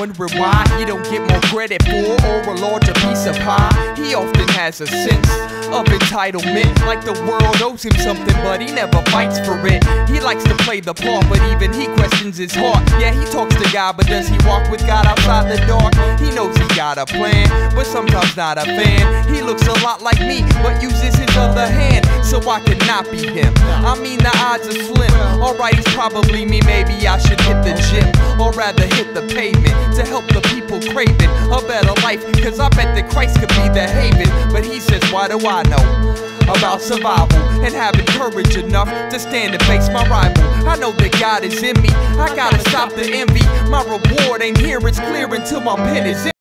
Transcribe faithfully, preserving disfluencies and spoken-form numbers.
wondering why he don't get more credit for or a larger piece of pie. He often has a sense of entitlement, like the world owes him something, but he never fights for it. He likes to play the part, but even he questions his heart. Yeah, he talks to God, but does he walk with God outside the dark? He knows he got a plan, but sometimes not a fan. He looks a lot like me, but uses his other hand, so I could not be him. I mean, the odds are slim. Alright, he's probably me, maybe I should hit the gym, or rather hit the pavement, to help the people craving a better life, cause I bet that Christ could be the haven. But he says, why do I know about survival and having courage enough to stand and face my rival? I know that God is in me, I gotta stop the envy. My reward ain't here, it's clear until my pen is in.